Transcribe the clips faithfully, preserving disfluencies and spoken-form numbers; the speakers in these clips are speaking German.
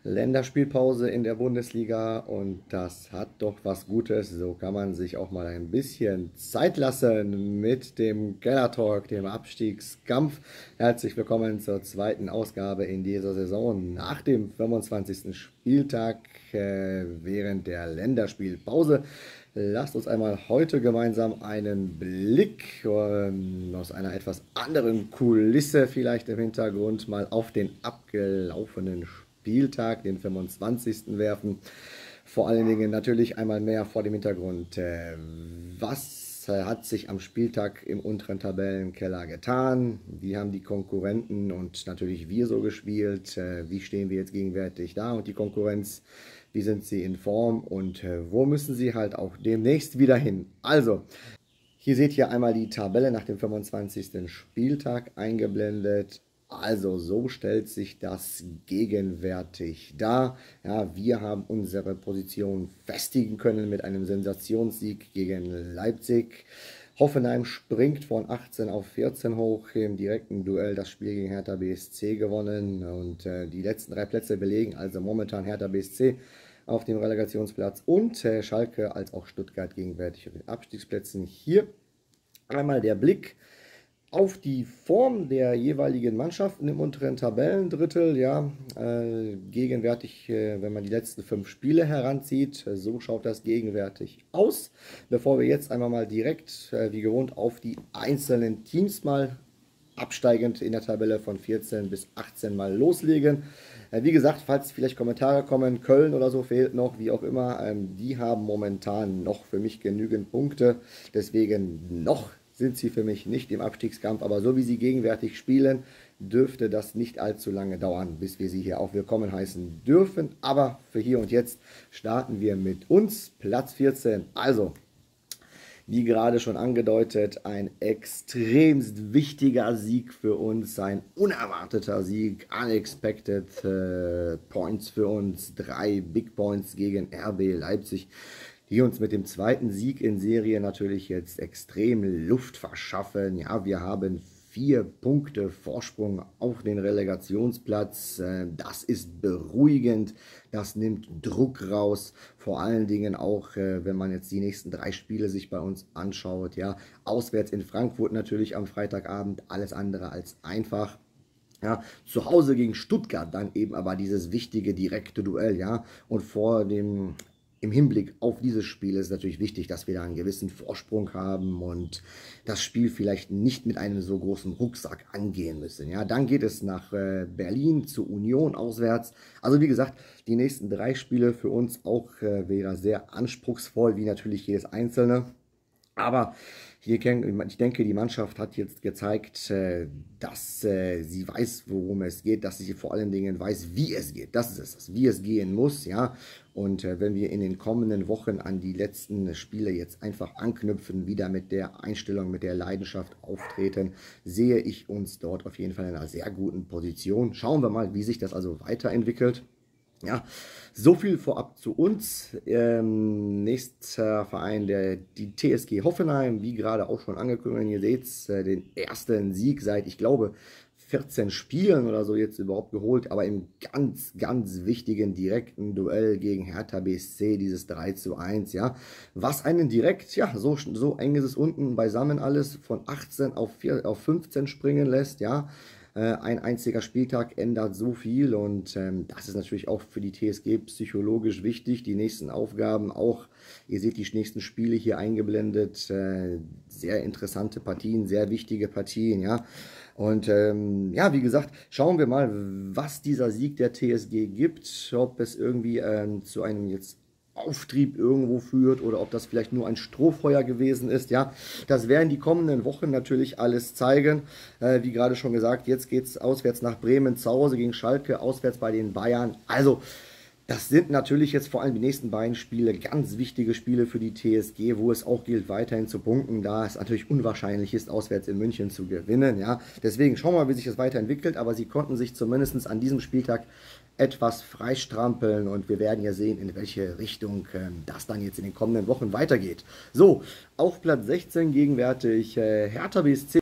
Länderspielpause in der Bundesliga und das hat doch was Gutes. So kann man sich auch mal ein bisschen Zeit lassen mit dem Keller Talk, dem Abstiegskampf. Herzlich willkommen zur zweiten Ausgabe in dieser Saison nach dem fünfundzwanzigsten Spieltag äh, während der Länderspielpause. Lasst uns einmal heute gemeinsam einen Blick ähm, aus einer etwas anderen Kulisse vielleicht im Hintergrund mal auf den abgelaufenen Spieltag, den fünfundzwanzigsten werfen. Vor allen Dingen natürlich einmal mehr vor dem Hintergrund, äh, was äh, hat sich am Spieltag im unteren Tabellenkeller getan, wie haben die Konkurrenten und natürlich wir so gespielt, äh, wie stehen wir jetzt gegenwärtig da und die Konkurrenz, wie sind sie in Form und äh, wo müssen sie halt auch demnächst wieder hin. Also, hier seht ihr einmal die Tabelle nach dem fünfundzwanzigsten Spieltag eingeblendet. Also so stellt sich das gegenwärtig dar. Ja, wir haben unsere Position festigen können mit einem Sensationssieg gegen Leipzig. Hoffenheim springt von achtzehn auf vierzehn hoch im direkten Duell das Spiel gegen Hertha B S C gewonnen und äh, die letzten drei Plätze belegen also momentan Hertha B S C auf dem Relegationsplatz und äh, Schalke als auch Stuttgart gegenwärtig auf den Abstiegsplätzen. Hier einmal der Blick auf die Form der jeweiligen Mannschaften im unteren Tabellendrittel, ja, äh, gegenwärtig, äh, wenn man die letzten fünf Spiele heranzieht, äh, so schaut das gegenwärtig aus. Bevor wir jetzt einmal mal direkt, äh, wie gewohnt, auf die einzelnen Teams mal absteigend in der Tabelle von vierzehn bis achtzehn mal loslegen. Äh, wie gesagt, falls vielleicht Kommentare kommen, Köln oder so fehlt noch, wie auch immer, ähm, die haben momentan noch für mich genügend Punkte, deswegen noch sind sie für mich nicht im Abstiegskampf, aber so wie sie gegenwärtig spielen, dürfte das nicht allzu lange dauern, bis wir sie hier auch willkommen heißen dürfen. Aber für hier und jetzt starten wir mit uns, Platz vierzehn. Also, wie gerade schon angedeutet, ein extremst wichtiger Sieg für uns, ein unerwarteter Sieg, unexpected äh, Points für uns, drei Big Points gegen R B Leipzig, die uns mit dem zweiten Sieg in Serie natürlich jetzt extrem Luft verschaffen. Ja, wir haben vier Punkte Vorsprung auf den Relegationsplatz. Das ist beruhigend, das nimmt Druck raus. Vor allen Dingen auch, wenn man jetzt die nächsten drei Spiele sich bei uns anschaut. Ja, auswärts in Frankfurt natürlich am Freitagabend, alles andere als einfach. Ja, zu Hause gegen Stuttgart dann eben aber dieses wichtige direkte Duell, ja, und vor dem Im Hinblick auf dieses Spiel ist es natürlich wichtig, dass wir da einen gewissen Vorsprung haben und das Spiel vielleicht nicht mit einem so großen Rucksack angehen müssen. Ja, dann geht es nach äh, Berlin zu Union auswärts. Also wie gesagt, die nächsten drei Spiele für uns auch äh, wieder sehr anspruchsvoll, wie natürlich jedes einzelne. Aber hier, ich denke, die Mannschaft hat jetzt gezeigt, dass sie weiß, worum es geht, dass sie vor allen Dingen weiß, wie es geht. Das ist es, wie es gehen muss, ja. Und wenn wir in den kommenden Wochen an die letzten Spiele jetzt einfach anknüpfen, wieder mit der Einstellung, mit der Leidenschaft auftreten, sehe ich uns dort auf jeden Fall in einer sehr guten Position. Schauen wir mal, wie sich das also weiterentwickelt. Ja, so viel vorab zu uns. Ähm, nächster Verein, der, die T S G Hoffenheim, wie gerade auch schon angekündigt, ihr seht äh, den ersten Sieg seit, ich glaube, vierzehn Spielen oder so jetzt überhaupt geholt, aber im ganz, ganz wichtigen direkten Duell gegen Hertha B S C, dieses drei zu eins, ja, was einen direkt, ja, so, so eng ist es unten beisammen alles, von achtzehn auf, vier, auf fünfzehn springen lässt, ja. Ein einziger Spieltag ändert so viel und ähm, das ist natürlich auch für die T S G psychologisch wichtig. Die nächsten Aufgaben auch, ihr seht die nächsten Spiele hier eingeblendet, äh, sehr interessante Partien, sehr wichtige Partien, ja. Und ähm, ja, wie gesagt, schauen wir mal, was dieser Sieg der T S G gibt, ob es irgendwie ähm, zu einem jetzt Auftrieb irgendwo führt oder ob das vielleicht nur ein Strohfeuer gewesen ist, ja, das werden die kommenden Wochen natürlich alles zeigen, äh, wie gerade schon gesagt, jetzt geht es auswärts nach Bremen, zu Hause gegen Schalke, auswärts bei den Bayern, also das sind natürlich jetzt vor allem die nächsten beiden Spiele ganz wichtige Spiele für die T S G, wo es auch gilt, weiterhin zu punkten, da es natürlich unwahrscheinlich ist, auswärts in München zu gewinnen, ja, deswegen schauen wir mal, wie sich das weiterentwickelt, aber sie konnten sich zumindest an diesem Spieltag etwas freistrampeln und wir werden ja sehen, in welche Richtung äh, das dann jetzt in den kommenden Wochen weitergeht. So, auf Platz sechzehn gegenwärtig äh, Hertha B S C.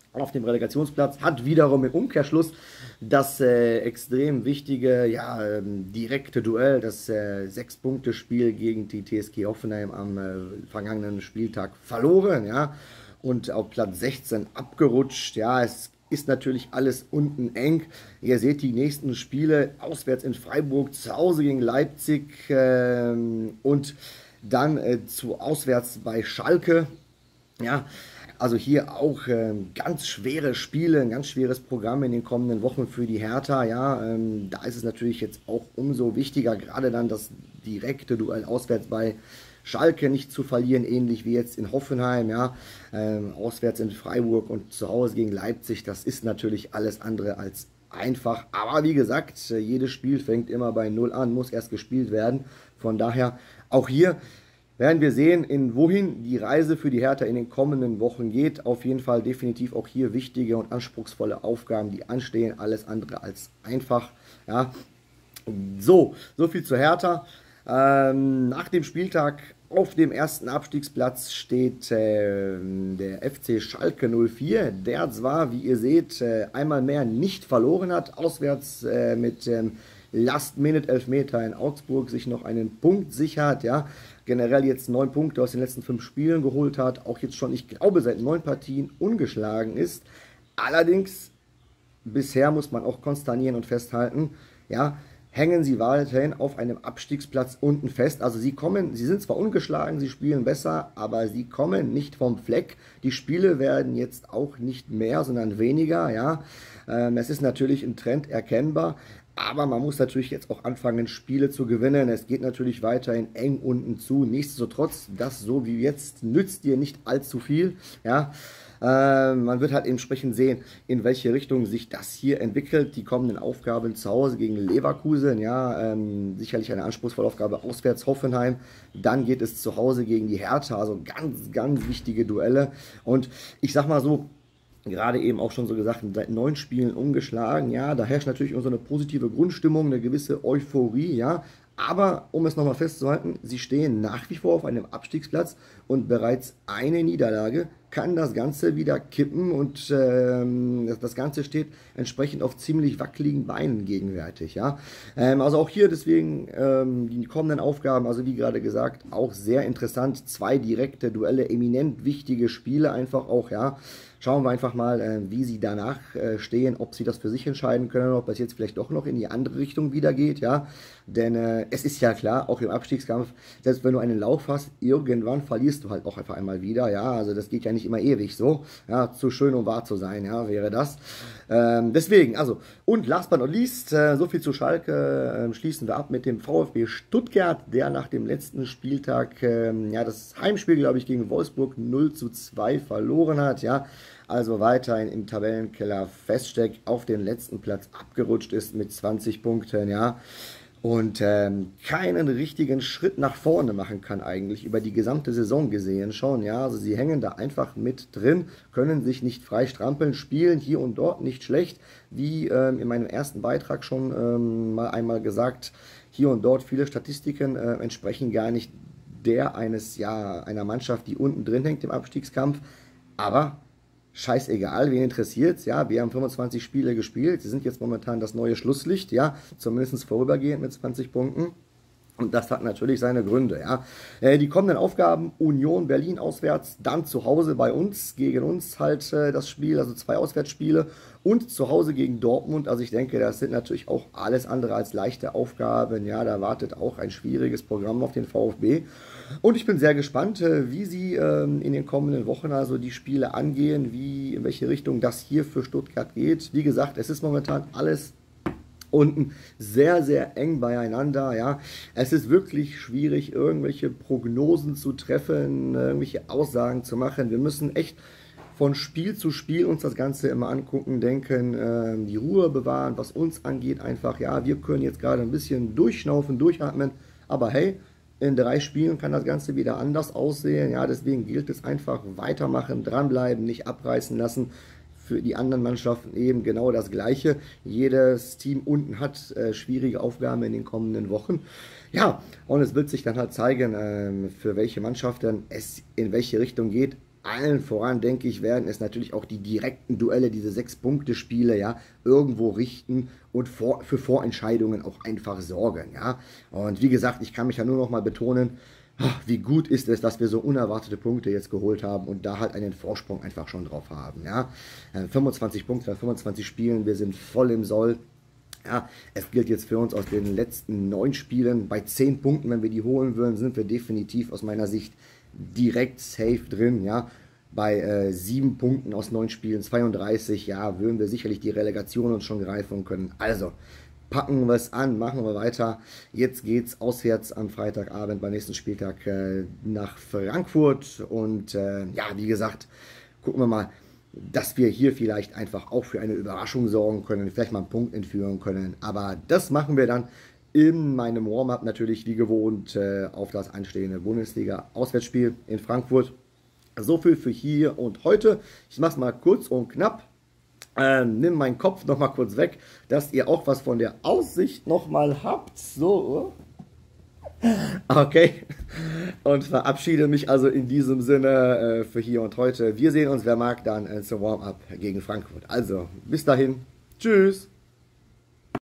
auf dem Relegationsplatz, hat wiederum im Umkehrschluss das äh, extrem wichtige, ja, ähm, direkte Duell, das äh, Sechs-Punkte-Spiel gegen die T S G Hoffenheim am äh, vergangenen Spieltag verloren, ja, und auf Platz sechzehn abgerutscht. Ja, es ist natürlich alles unten eng. Ihr seht die nächsten Spiele auswärts in Freiburg, zu Hause gegen Leipzig ähm, und dann äh, zu auswärts bei Schalke. Ja, also hier auch ähm, ganz schwere Spiele, ein ganz schweres Programm in den kommenden Wochen für die Hertha. Ja, ähm, da ist es natürlich jetzt auch umso wichtiger, gerade dann das direkte Duell auswärts bei Schalke nicht zu verlieren, ähnlich wie jetzt in Hoffenheim, ja, ähm, auswärts in Freiburg und zu Hause gegen Leipzig. Das ist natürlich alles andere als einfach. Aber wie gesagt, jedes Spiel fängt immer bei Null an, muss erst gespielt werden. Von daher auch hier werden wir sehen, in wohin die Reise für die Hertha in den kommenden Wochen geht. Auf jeden Fall definitiv auch hier wichtige und anspruchsvolle Aufgaben, die anstehen. Alles andere als einfach. Ja. So, so viel zur Hertha. Ähm, nach dem Spieltag auf dem ersten Abstiegsplatz steht äh, der F C Schalke null vier, der zwar, wie ihr seht, äh, einmal mehr nicht verloren hat, auswärts äh, mit ähm, Last-Minute-Elfmeter in Augsburg sich noch einen Punkt sichert, ja, generell jetzt neun Punkte aus den letzten fünf Spielen geholt hat, auch jetzt schon, ich glaube, seit neun Partien ungeschlagen ist. Allerdings, bisher muss man auch konstatieren und festhalten, ja, hängen sie weiterhin auf einem Abstiegsplatz unten fest. Also sie kommen, sie sind zwar ungeschlagen, sie spielen besser, aber sie kommen nicht vom Fleck. Die Spiele werden jetzt auch nicht mehr, sondern weniger, ja. Ähm, es ist natürlich ein Trend erkennbar, aber man muss natürlich jetzt auch anfangen, Spiele zu gewinnen. Es geht natürlich weiterhin eng unten zu. Nichtsdestotrotz, das so wie jetzt nützt dir nicht allzu viel, ja. Äh, man wird halt entsprechend sehen, in welche Richtung sich das hier entwickelt. Die kommenden Aufgaben zu Hause gegen Leverkusen, ja, ähm, sicherlich eine anspruchsvolle Aufgabe auswärts Hoffenheim. Dann geht es zu Hause gegen die Hertha, also ganz, ganz wichtige Duelle. Und ich sag mal so, gerade eben auch schon so gesagt, seit neun Spielen ungeschlagen, ja, da herrscht natürlich so eine positive Grundstimmung, eine gewisse Euphorie, ja. Aber um es nochmal festzuhalten, sie stehen nach wie vor auf einem Abstiegsplatz und bereits eine Niederlage kann das Ganze wieder kippen und ähm, das Ganze steht entsprechend auf ziemlich wackeligen Beinen gegenwärtig. Ja? Ähm, also auch hier deswegen ähm, die kommenden Aufgaben, also wie gerade gesagt, auch sehr interessant. Zwei direkte Duelle, eminent wichtige Spiele einfach auch, ja. Schauen wir einfach mal, äh, wie sie danach äh, stehen, ob sie das für sich entscheiden können, ob das jetzt vielleicht doch noch in die andere Richtung wieder geht, ja. Denn äh, es ist ja klar, auch im Abstiegskampf, selbst wenn du einen Lauf hast, irgendwann verlierst du halt auch einfach einmal wieder, ja. Also das geht ja nicht immer ewig so, ja. Zu schön, um wahr zu sein, ja, wäre das. Ähm, deswegen, also, und last but not least, äh, so viel zu Schalke, äh, schließen wir ab mit dem VfB Stuttgart, der nach dem letzten Spieltag, äh, ja, das Heimspiel, glaube ich, gegen Wolfsburg null zu zwei verloren hat, ja. Also weiterhin im Tabellenkeller feststeckt, auf den letzten Platz abgerutscht ist mit zwanzig Punkten, ja. Und ähm, keinen richtigen Schritt nach vorne machen kann eigentlich, über die gesamte Saison gesehen schon, ja. Also sie hängen da einfach mit drin, können sich nicht frei strampeln, spielen hier und dort nicht schlecht, wie ähm, in meinem ersten Beitrag schon ähm, mal einmal gesagt, hier und dort viele Statistiken äh, entsprechen gar nicht der eines, ja, einer Mannschaft, die unten drin hängt im Abstiegskampf, aber scheißegal, wen interessiert's, ja, wir haben fünfundzwanzig Spiele gespielt, sie sind jetzt momentan das neue Schlusslicht, ja, zumindest vorübergehend mit zwanzig Punkten. Und das hat natürlich seine Gründe, ja. Äh, die kommenden Aufgaben, Union Berlin auswärts, dann zu Hause bei uns, gegen uns halt äh, das Spiel, also zwei Auswärtsspiele und zu Hause gegen Dortmund. Also ich denke, das sind natürlich auch alles andere als leichte Aufgaben, ja, da wartet auch ein schwieriges Programm auf den VfB. Und ich bin sehr gespannt, äh, wie sie ähm, in den kommenden Wochen also die Spiele angehen, wie, in welche Richtung das hier für Stuttgart geht. Wie gesagt, es ist momentan alles unten sehr, sehr eng beieinander, ja. Es ist wirklich schwierig, irgendwelche Prognosen zu treffen, irgendwelche Aussagen zu machen. Wir müssen echt von Spiel zu Spiel uns das Ganze immer angucken, denken, äh, die Ruhe bewahren, was uns angeht, einfach, ja, wir können jetzt gerade ein bisschen durchschnaufen, durchatmen, aber hey, in drei Spielen kann das Ganze wieder anders aussehen, ja, deswegen gilt es einfach weitermachen, dranbleiben, nicht abreißen lassen. Für die anderen Mannschaften eben genau das Gleiche. Jedes Team unten hat äh, schwierige Aufgaben in den kommenden Wochen. Ja, und es wird sich dann halt zeigen, ähm, für welche Mannschaften es in welche Richtung geht. allen voran, denke ich, werden es natürlich auch die direkten Duelle, diese Sechs-Punkte-Spiele, ja, irgendwo richten und vor, für Vorentscheidungen auch einfach sorgen, ja. Und wie gesagt, ich kann mich ja nur noch mal betonen, wie gut ist es, dass wir so unerwartete Punkte jetzt geholt haben und da halt einen Vorsprung einfach schon drauf haben, ja. fünfundzwanzig Punkte bei fünfundzwanzig Spielen, wir sind voll im Soll. Ja, es gilt jetzt für uns aus den letzten neun Spielen, bei zehn Punkten, wenn wir die holen würden, sind wir definitiv aus meiner Sicht direkt safe drin, ja. Bei äh, sieben Punkten aus neun Spielen, zweiunddreißig, ja, würden wir sicherlich die Relegation uns schon greifen können. Also, packen wir es an, machen wir weiter. Jetzt geht's auswärts am Freitagabend beim nächsten Spieltag äh, nach Frankfurt und äh, ja, wie gesagt, gucken wir mal, dass wir hier vielleicht einfach auch für eine Überraschung sorgen können, vielleicht mal einen Punkt entführen können. Aber das machen wir dann in meinem Warm-up natürlich wie gewohnt äh, auf das anstehende Bundesliga-Auswärtsspiel in Frankfurt. So viel für hier und heute. Ich mache es mal kurz und knapp. Ähm, nimm meinen Kopf noch mal kurz weg, dass ihr auch was von der Aussicht noch mal habt. So. Okay. Und verabschiede mich also in diesem Sinne äh, für hier und heute. Wir sehen uns, wer mag, dann äh, zum Warm-up gegen Frankfurt. Also, bis dahin. Tschüss.